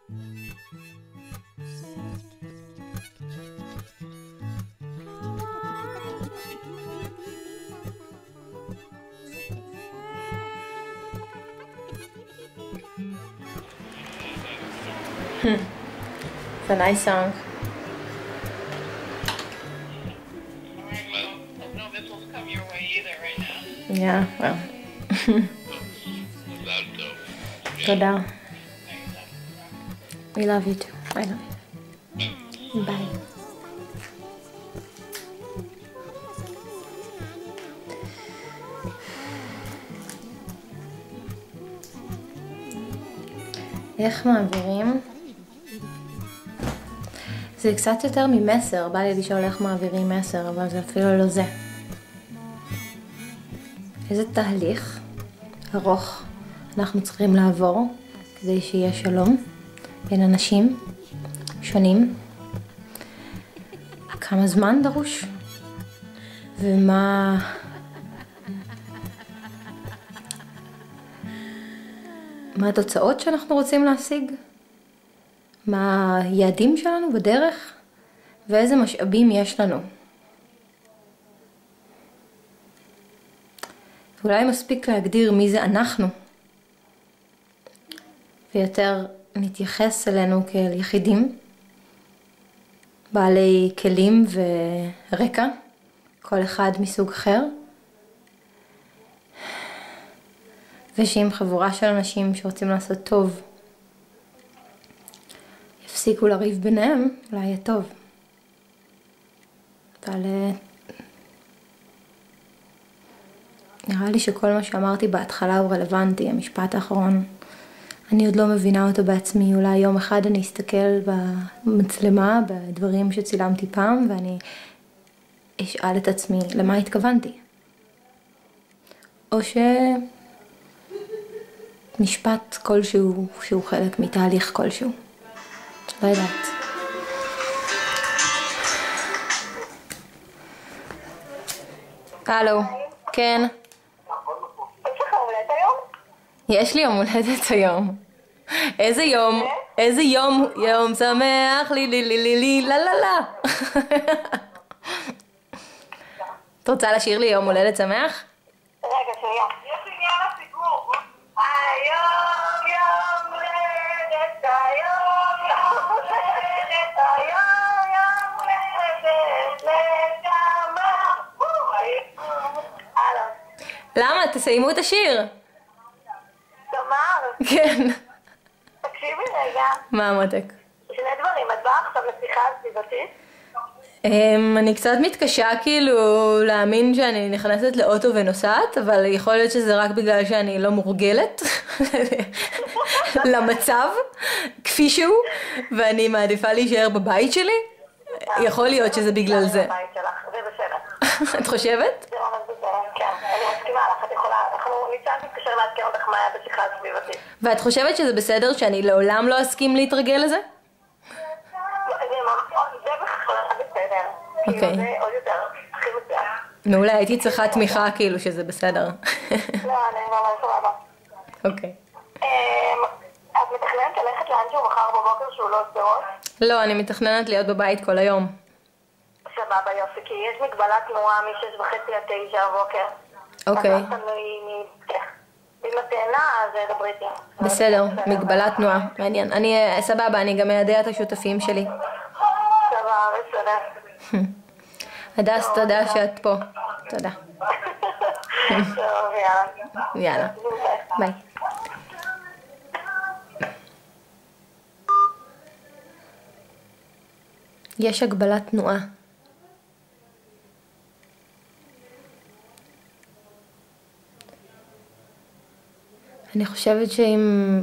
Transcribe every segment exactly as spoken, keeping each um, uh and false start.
It's a nice song. No missiles come your way either right now. Yeah, well. תודה. We love you too. I love you. Bye. איך מעבירים? זה קצת יותר ממסר, בא לי לשאול איך מעבירים מסר, אבל זה אפילו לא זה. איזה תהליך ארוך אנחנו צריכים לעבור כדי שיהיה שלום בין אנשים שונים. כמה זמן דרוש? ומה... מה התוצאות שאנחנו רוצים להשיג? מה היעדים שלנו בדרך? ואיזה משאבים יש לנו? אולי מספיק להגדיר מי זה אנחנו, ויותר נתייחס אלינו כאל יחידים, בעלי כלים ורקע, כל אחד מסוג אחר, ושאם חבורה של אנשים שרוצים לעשות טוב, יפסיקו לריב ביניהם, אולי יהיה טוב. אבל נראה לי שכל מה שאמרתי בהתחלה הוא רלוונטי, המשפט האחרון. אני עוד לא מבינה אותו בעצמי, אולי יום אחד אני אסתכל במצלמה, בדברים שצילמתי פעם, ואני אשאל את עצמי למה התכוונתי. או שמשפט כלשהו שהוא חלק מתהליך כלשהו. לא יודעת. הלו, כן. יש לך הולדת היום? יש לי יום הולדת היום. איזה יום, איזה יום, יום שמח, לי לי לי לי לי, לה לה לה. את רוצה לשיר לי יום הולדת שמח? רגע, שנייה. יש לי עניין לסיפור. היום יום הולדת, היום יום הולדת, היום יום הולדת, לשמה. הלו. למה? תסיימו את השיר. תמר, כן. תקשיבי רגע. מה המותק? שני דברים, את באה עכשיו לשיחה סביבתית? Um, אני קצת מתקשה כאילו להאמין שאני נכנסת לאוטו ונוסעת, אבל יכול להיות שזה רק בגלל שאני לא מורגלת למצב כפי שהוא, ואני מעדיפה להישאר בבית שלי. יכול להיות שזה בגלל זה. בבית שלך, זה בסדר. את חושבת? זה ממש בסדר, כן. אני מסכימה לך, את יכולה, אנחנו ניצן תתקשר לעדכן אותך מה היה בשיחה סביבתית. ואת חושבת שזה בסדר שאני לעולם לא אסכים להתרגל לזה? זה בכלל בסדר. אוקיי. כאילו זה עוד יותר, הכי מצוין. מעולה, הייתי צריכה תמיכה כאילו שזה בסדר. לא, אני ממש סבבה. אוקיי. את מתכננת ללכת לאנשהו מחר בבוקר שהוא לא שדרות? לא, אני מתכננת להיות בבית כל היום. סבבה, יופי, כי יש מגבלת תנועה משש וחצי עד תשע בבוקר. אוקיי. אז אם את תהנה, אז דברי איתי. בסדר, מגבלת תנועה, מעניין. אני, סבבה, אני גם איידע את השותפים שלי. סבבה, בסדר. הדס, תודה שאת פה. תודה. טוב, יאללה. יאללה, ביי. יש הגבלת תנועה. אני חושבת שאם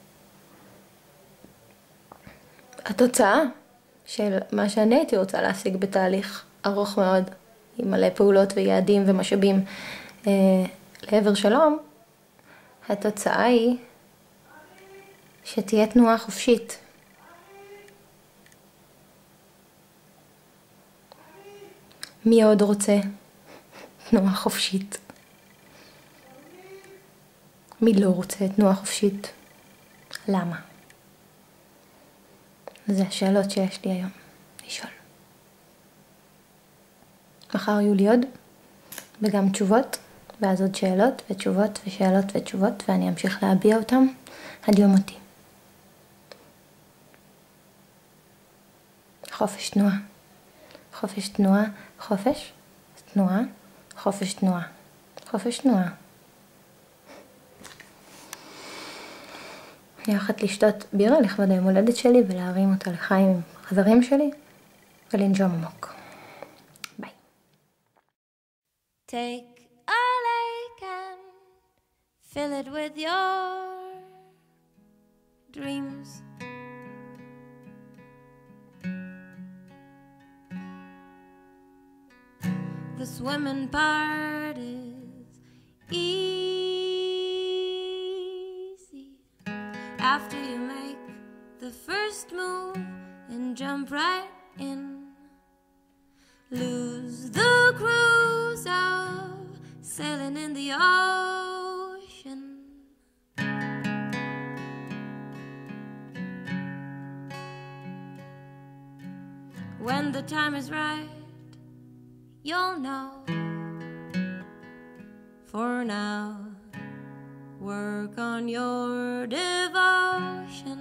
התוצאה של מה שאני הייתי רוצה להשיג בתהליך ארוך מאוד, עם מלא פעולות ויעדים ומשאבים אה, לעבר שלום, התוצאה היא שתהיה תנועה חופשית. מי עוד רוצה תנועה חופשית? מי לא רוצה תנועה חופשית? למה? זה השאלות שיש לי היום לשאול. מחר יהיו לי עוד, וגם תשובות, ואז עוד שאלות ותשובות ושאלות ותשובות, ואני אמשיך להביע אותם עד יום מותי. חופש תנועה, חופש תנועה, חופש תנועה, חופש תנועה, חופש תנועה. אני הולכת לשתות בירה לכבוד היום הולדת שלי ולהרים אותה לחיים עם חברים שלי ולנשום עמוק. ביי. Take a lake and fill it with your dreams. The swimming part is easy after you make the first move and jump right in. Lose the cruise of sailing in the ocean. When the time is right, you'll know. For now, work on your devotion.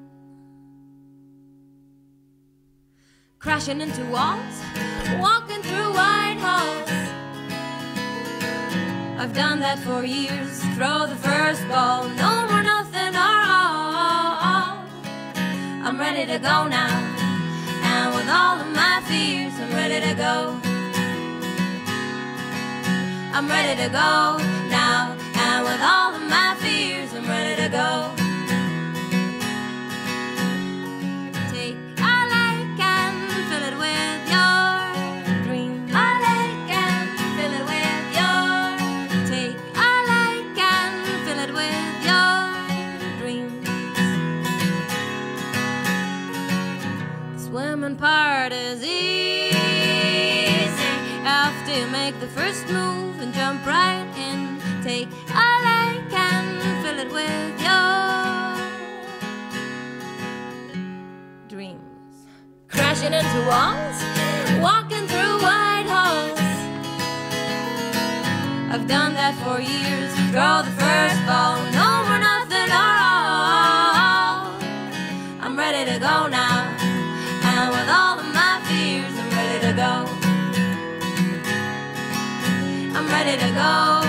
Crashing into walls, walking through white halls. I've done that for years. Throw the first ball, no more nothing or all. I'm ready to go now, and with all of my fears, I'm ready to go. I'm ready to go now, and with all of my fears, I'm ready to go. Take a lake and fill it with your dreams. A lake and fill it with your. Take a lake and fill it with your dreams. The swimming part is easy after you make the first move. Jump right in, take a lake and fill it with your dreams. Crashing into walls, walking through white halls. I've done that for years. Throw the first ball, no more nothing or all. I'm ready to go now, and with all of my fears, I'm ready to go. I'm ready to go.